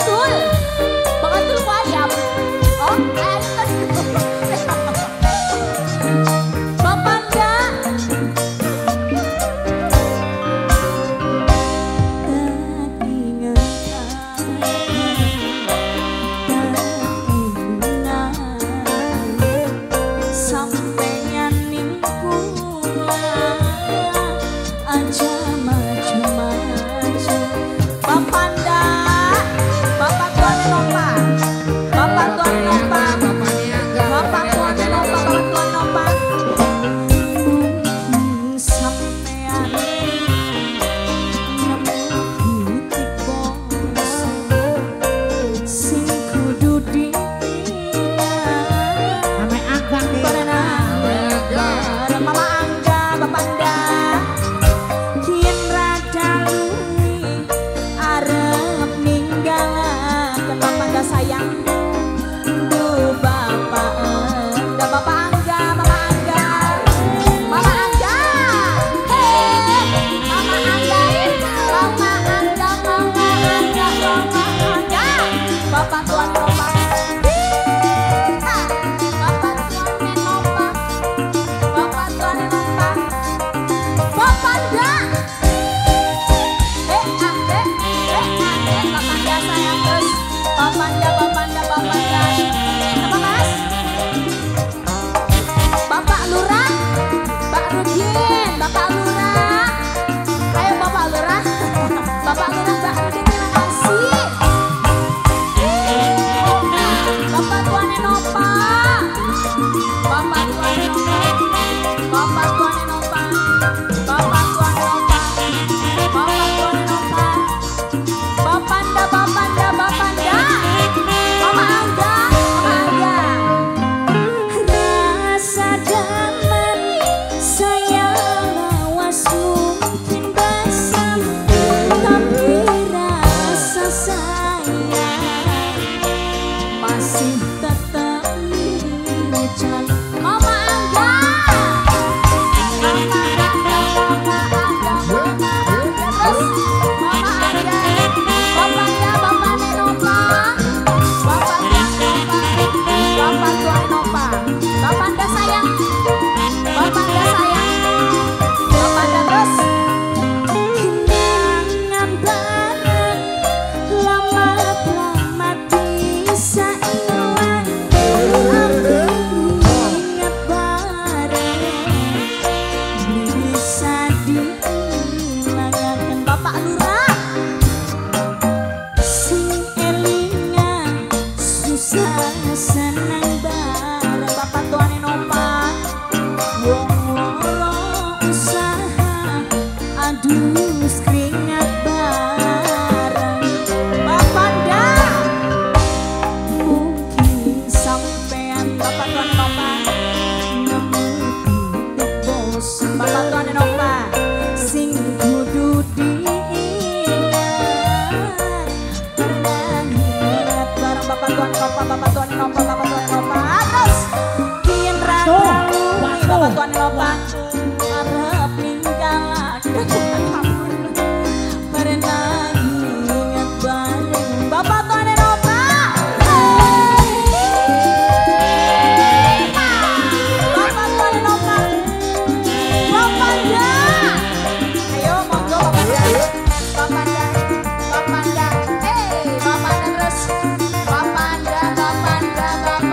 Bapak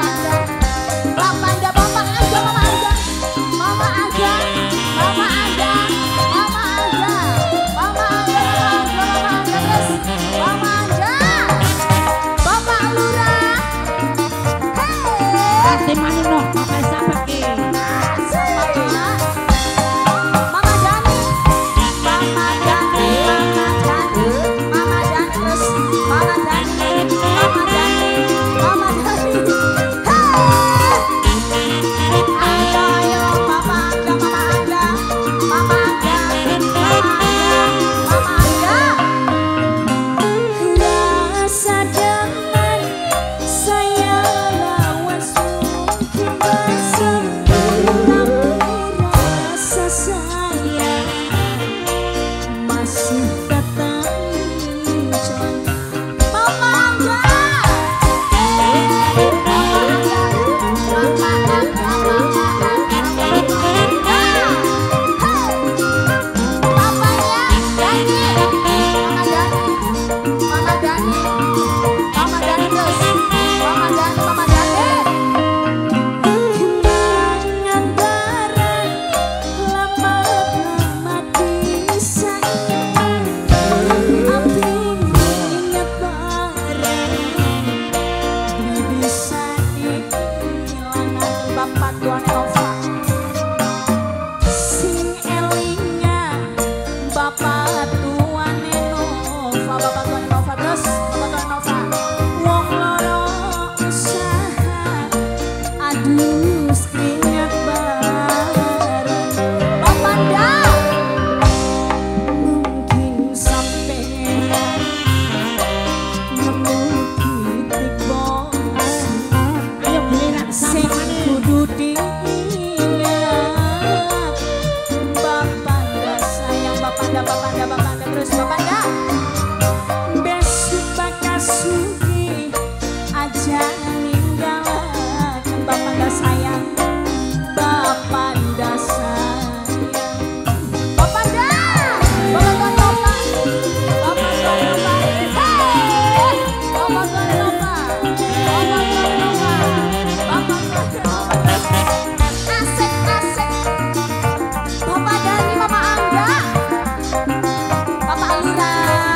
sugi aja ninggalkan bapak ndak sayang, bapak ndak sayang. Bapak ndak, bapak tuan bapak, bapak tuan bapak, hei, bapak tuan bapak, bapak tuan bapak, bapak tuan bapak, asik asik. Bapak Dani, Mama Angga, Bapak Lura.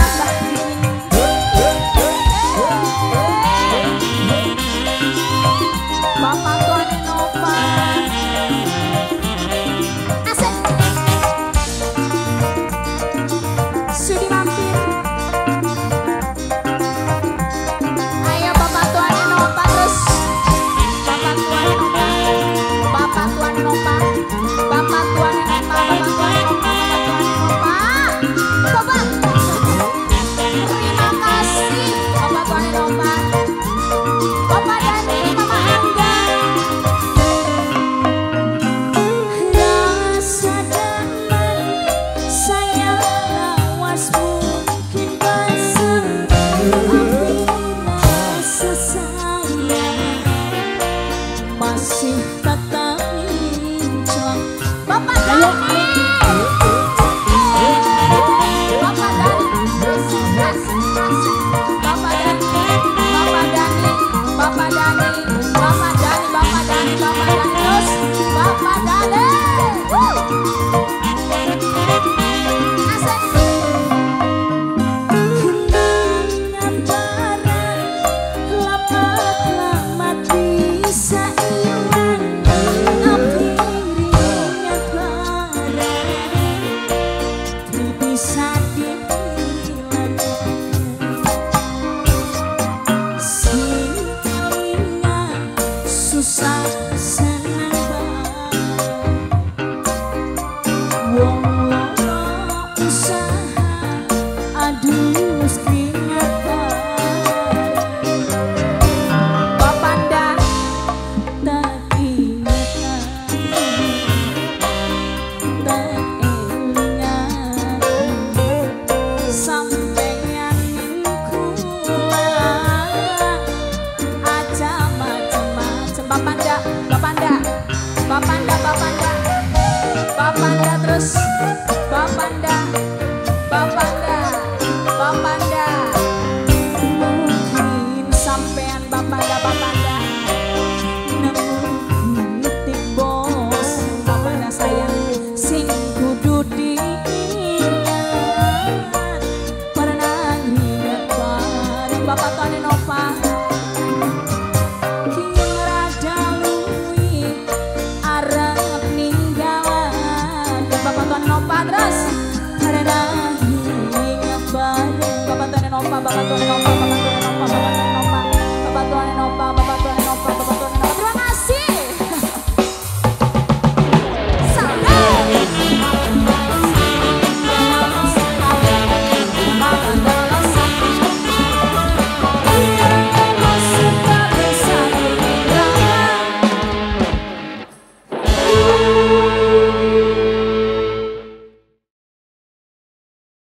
Bapak Tuan Nova, asik. Sudi mampir. Ayo Bapak Tuan Nova terus. Bapak Tuan Nova, Bapak Tuan Nova, Bapak Tuan Nova, Bapak Tuan Nova, Bapak Tuan Nova. Bapak, terima kasih Bapak Tuan Nova. Bapak Dani, Mama Angga. Rasa damai saya lawas mungkin basah, tapi rasa sayang masih tetap hincang. Bapak Dani, Bapak Dani, asik, asik, asik. Bapak Dani, Bapak Dani, Bapak Dani, Bapak Dani, Bapak Dani, Bapak Dani, terus Bapak Dani. Asik. Kenangan barang lama-lama bisa hilang, tapi ingat barang bisa dibilang. Singalingan susah senang wong loro usaha aduh keringat Bapak ndak tak ingat, tak elingan sampeyan kula aja macem-macem. Bapak ndak, Bapak ndak, Bapak ndak, Bapak ndak, Bapak ndak terus Bapak ndak, Bapak ndak, Bapak ndak. Mungkin sampean Bapak ndak, Bapak ndak nemu titik bos Bapak ndak sayang sing kudu diingat, pernah ingat bareng Bapak Tuan Nova.